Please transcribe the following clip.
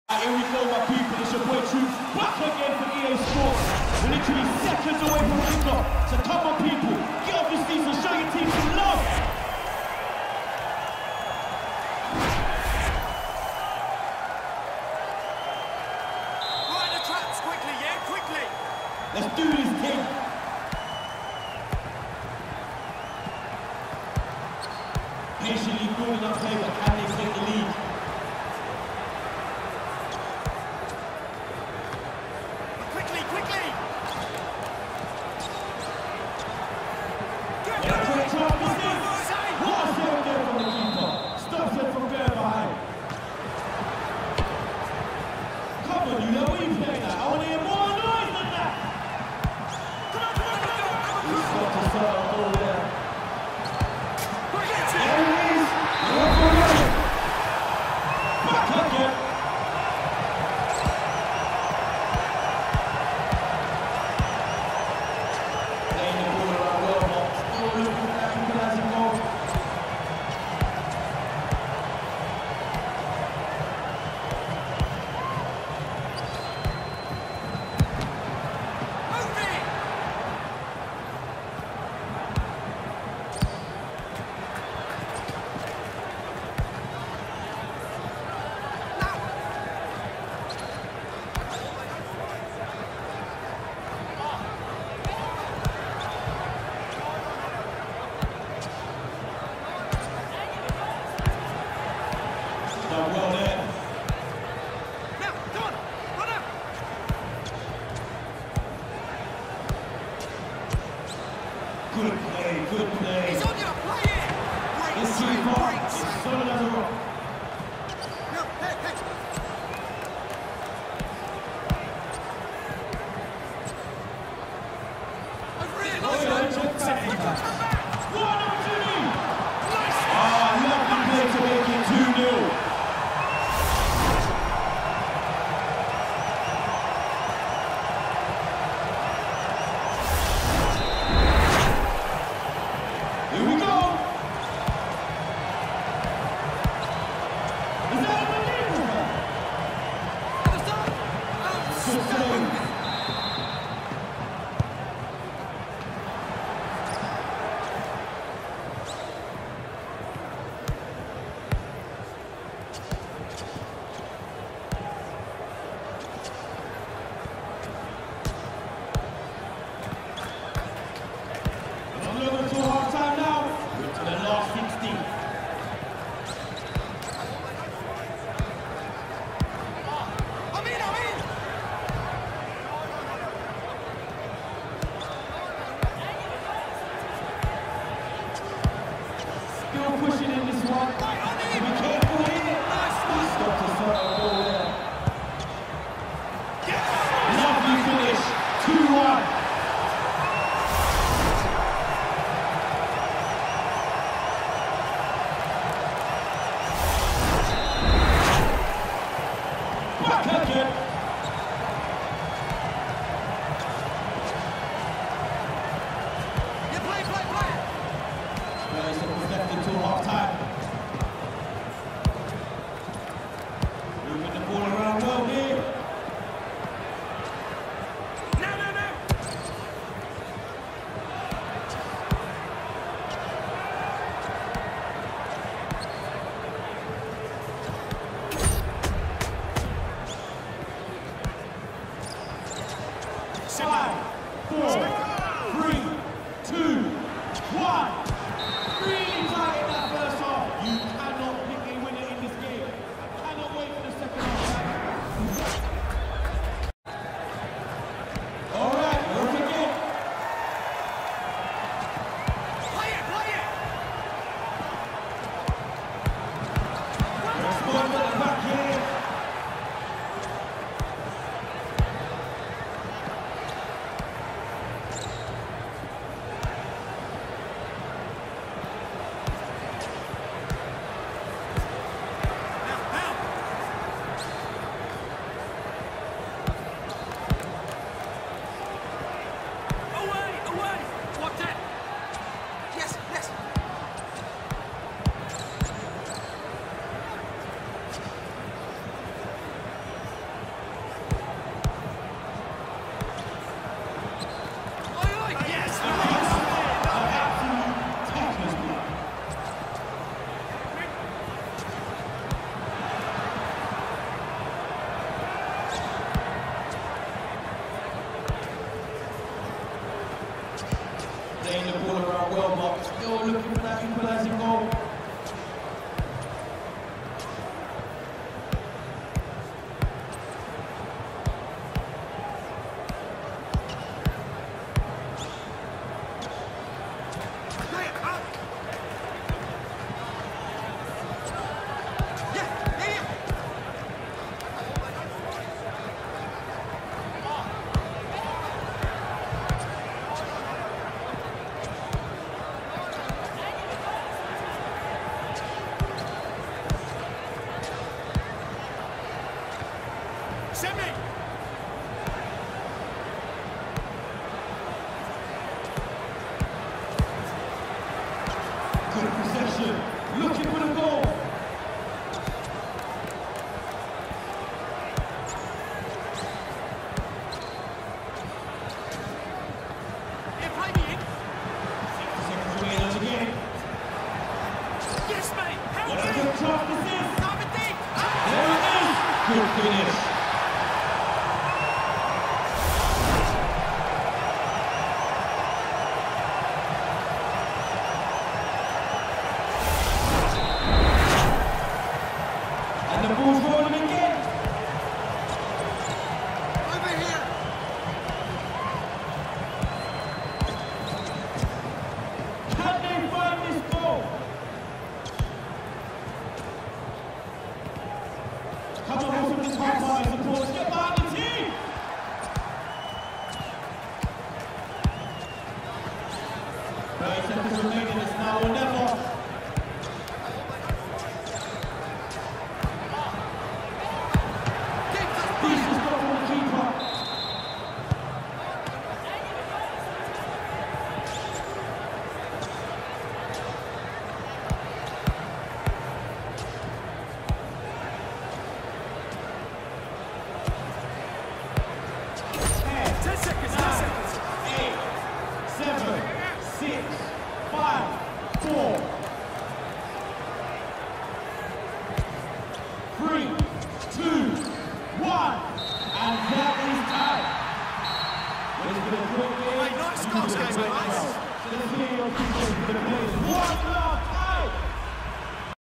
Here we go, my people, it's your boy Truth, back again for EA Sports. We're literally seconds away from kickoff, so come on people, get off your seats and show your team some love. Right the traps quickly, yeah, quickly. Let's do this thing. Patiently building up play, but can they take the lead? Good play. He's on you, play it! Great This save, team great is save. solid as a rock. No, hey. Over here, Oh, nice yeah, one. check back. Come back. One opportunity. Nice. Lovely play to make it 2-0. Pushing in this one. Be careful here. He's got to throw a ball there. Lovely finish. 2-1. Back again. You play. Very simple left until half time. Moving the ball around well here. No. Sit down. 5, 4, 3, 2, 1. Really tight in that first half. You cannot pick a winner in this game. I cannot wait for the second half. All right, look again. Play it. Response at the back here. Semi! Good possession, looking for the goal. Yeah, play me in. 60 seconds away now again. Yes, mate. Help What a me. good chance this is. Diamond deep. There it is. Good finish. And the ball's rolling again. Over here. Can they find this goal? Come on, from this half line, supporters, get behind the team. 30 seconds remaining, it's now or never. Decent stop from the keeper. Ten seconds. 8, 7, 6, 5, 4, 3, 2, 1, and that is time. It's been a great game. Hey, nice goals, guys, nice. So let's hear your opinions for the players. One love.